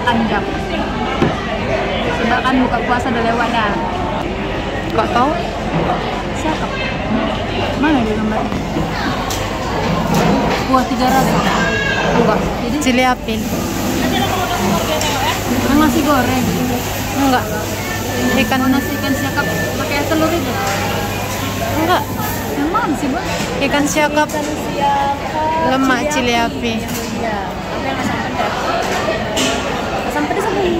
8 jam. Sebab kan buka puasa udah lewat dah. Kok tahu? Siapa? Mana dia gambarnya? Buah 3 rasa. Enggak. Jadi Cili api. nasi goreng. Enggak. Ikan Nasi ikan siakap pakai telur itu. enggak. Yang mana sih, Bang? Ikan siakap lemak cili api. Iya. Apa yang asam pedas? Asam pedas apa ini?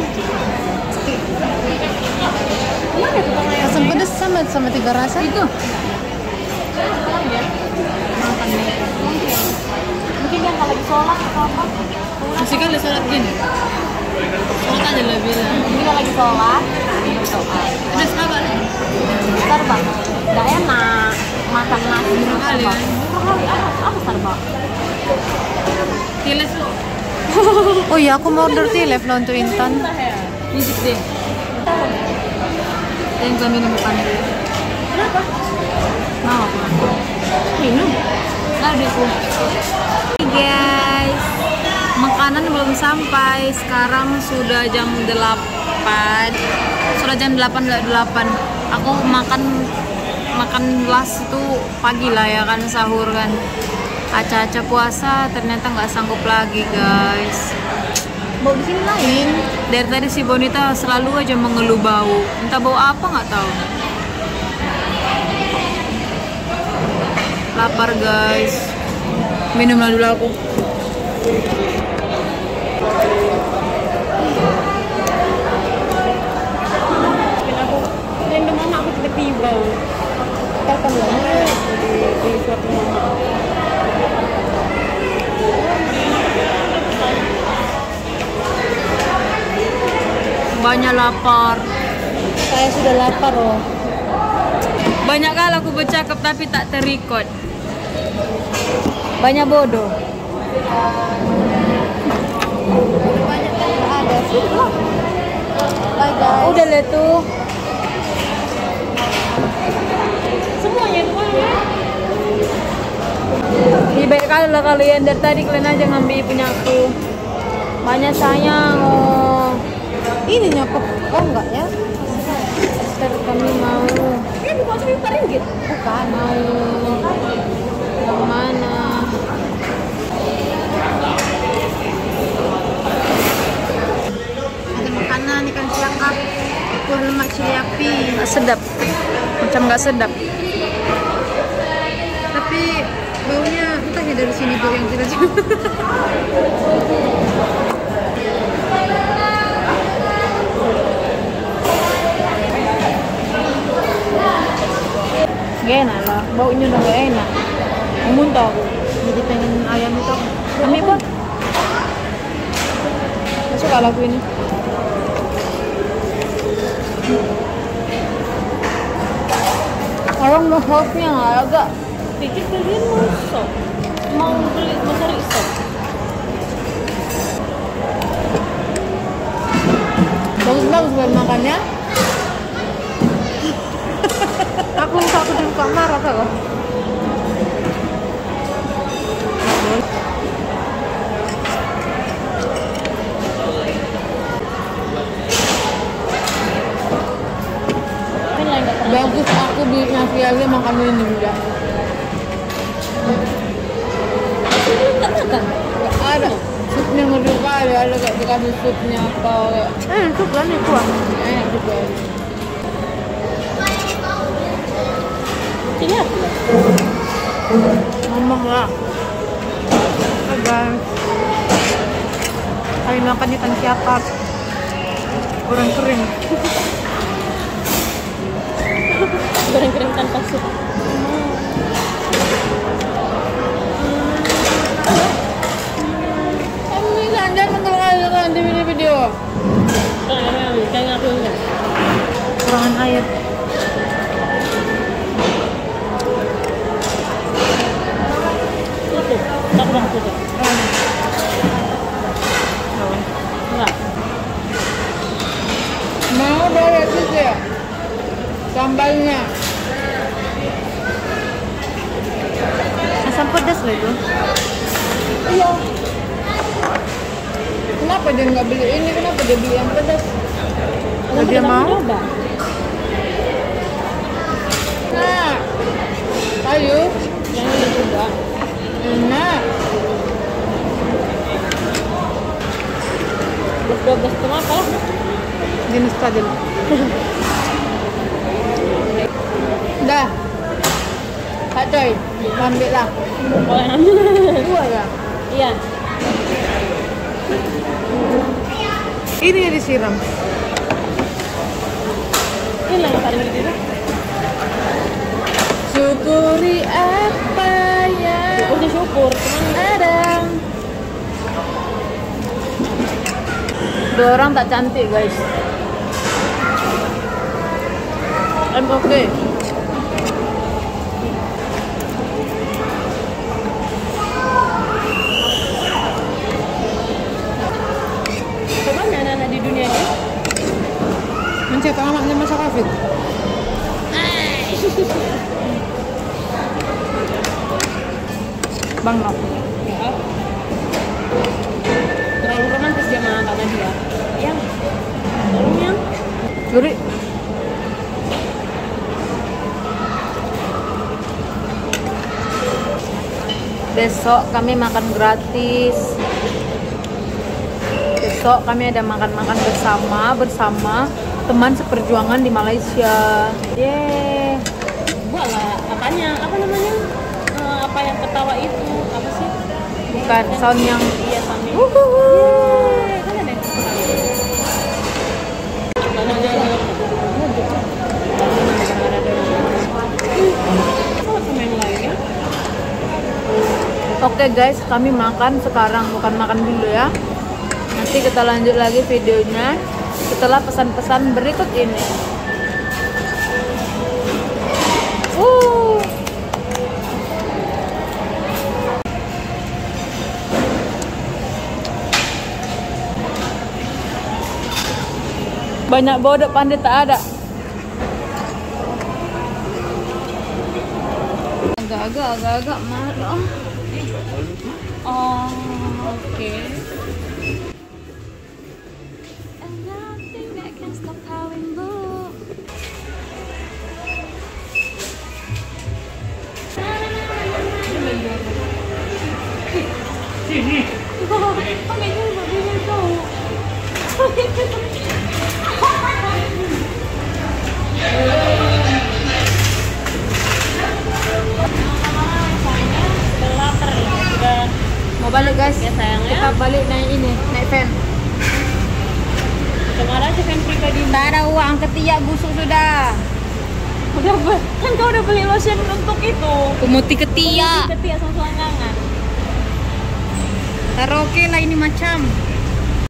Mana tuh Bang? Asam pedas sama 3 rasa. Itu. Makan deh. Mungkin yang kalau lagi sholat atau apa? Masih kali sholat gini. Sholat aja lah bilang. Ini kalau lagi sholat, berdoa. Pedas apa nih? Starbucks. Gak enak makan nasi di kali, Starbucks. Apa Starbucks? Tilef lo. Oh iya, aku mau order tilef lo untuk Intan. Fisik deh. Yang gue minum depan dulu. Kenapa? Mau apa? Minum? Adikku. Hey guys, makanan belum sampai. Sekarang sudah jam 8. Sudah jam 8. Aku makan las itu pagi lah ya kan, sahur kan. Aca-aca puasa ternyata nggak sanggup lagi guys. Bau di sini lain. Dari tadi si Bonita selalu aja mengeluh bau. Entah bau apa nggak tahu. Lapar guys. Minumlah dulu aku. Random anak aku tiba-tiba. Telepon lama di suatu mama. Banyak lapar. Saya sudah lapar loh. Banyak kali aku bercakap tapi tak terrecord. Banyak bodoh. Banyak kan nggak ada sih. Bye guys. Udah lah tuh. Semuanya itu mana? Baik kali lah kalian, dari tadi kalian aja ngambil punya aku. Banyak sayang. Oh. Ini nyapa? Oh enggak ya? Ntar kami mau. Ini bukan Rp1. Bukan mau. Yang mana? Ada makanan ikan siakap, kuah lemak cili api. Nggak sedap. Macam nggak sedap. Tapi baunya entah ya dari sini bau yang tidak. Gak enak lah. Baunya udah gak enak. Muntah aku. Jadi pengen ayam itu. Kami pun. Gak suka lagu ini. Orang mau hostnya agak. Pikir kalian mau beli motor isop. Bagus-bagus buat makannya. Aku suka marah kok. Bagus aku beli nasi aja makan ini juga. Makan. Gak ada. Supnya ngeri kali, ada gak dikasih supnya apa. Sup lah nih kuah. Enak juga. Ini apa? Ngomong lah. Guys. Kali makan ikan siakap. Goreng kering. Goreng kering tanpa sup. Kamu bisa anda menurut kan di video. Kayak aku enggak. Kurangan air. Tutup. Tak bang tutup. Enggak. Mau boleh sih ya. Sambalnya. Asam pedas loh itu. Iya. Kenapa Kenapa dia nggak beli ini? Kenapa dia beli yang pedas? Dia mau. Nah, ayo. Yang ini juga. Enak. 12 kenapa lah? Jenis tadi. Dah. Kak Coy, ambil lah. Boleh ambil. Dua ya? Iya. Ini yang disiram. Ini lah yang paling gede tuh. Syukuri apa yang Udah syukur, cuman ada. Dua orang tak cantik guys. Oke. sebenarnya anak-anak di dunia ini Mencetak anaknya masa Covid. Bang Rob. ya, terlalu romantis dia sama anak dia. Yang tolong yang Guri. Besok kami makan gratis. Besok kami ada makan-makan bersama teman seperjuangan di Malaysia. Yeay. buat lah apanya, apa namanya, apa yang ketawa itu apa sih? Bukan sound yang Iya Sami. wuhuhu. Yeay, kan ada. Sama sama yang lain ya. Oke guys, kami makan sekarang, bukan makan dulu ya. Nanti kita lanjut lagi videonya setelah pesan-pesan berikut ini. Banyak bodoh pandai tak ada. Agak-agak malu. Oh, oke. Mau balik guys? Ya sayangnya. Kita balik naik ini, naik van. Kemarin aja kan pribadi. Tak ada uang, ketiak busuk sudah. Kan kau udah beli lotion untuk itu. Pemutih ketiak. Ketiak sama selangkangan. Karaoke lah ini macam.